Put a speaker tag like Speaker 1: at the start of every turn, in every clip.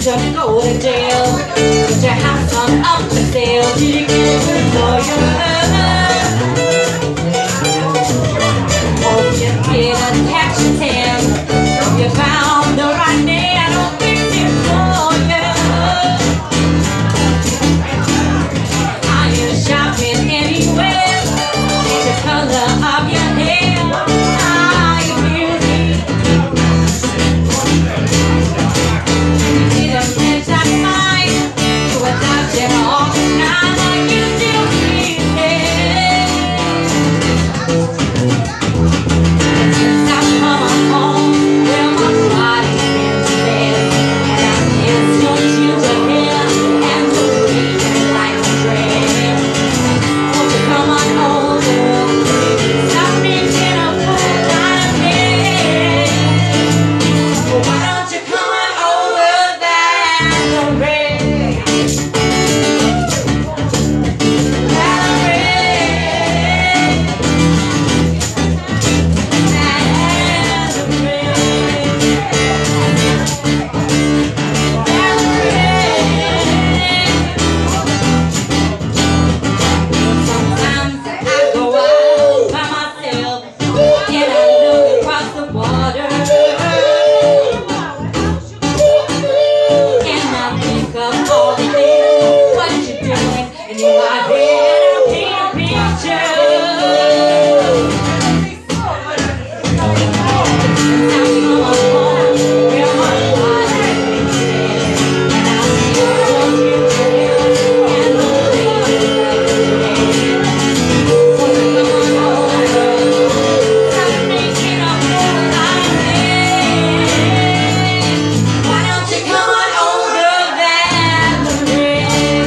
Speaker 1: to go to jail. Put your house on up for sale. Did you get it for your love? Hope you get a catch your tan. Hope you found the right man. I'll fix it for you. Are you shopping anywhere? Change the color of your hair. Are you beauty? See the things I find to adopt you all. Now are you still breathing? Since I've come home, well my body's been dead, and I miss your ginger hair and the breathing like a dream. Won't you come on over? Stop making a fool out of me. Well, why don't you come on over Valerie? Sometimes I go out by myself and I look across the water, and I think of all the things what you're doing, and in my head I paint a picture. Since I've come home, well my body's been dead, and I miss your ginger hair and the breathing like a dream. Won't you come on over? Stop making a fool out of me. Why don't you come on over, Valerie?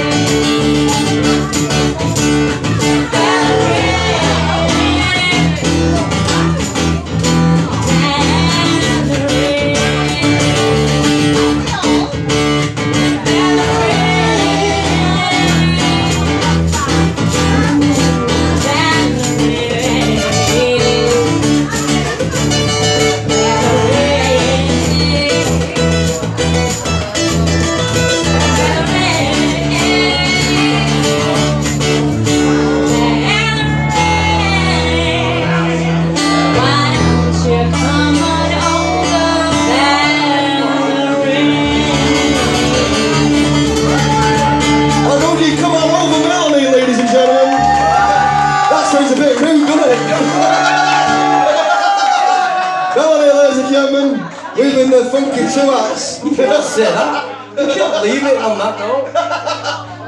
Speaker 2: We've been the funky two acts.
Speaker 3: You can't say that. You can't leave it on that note.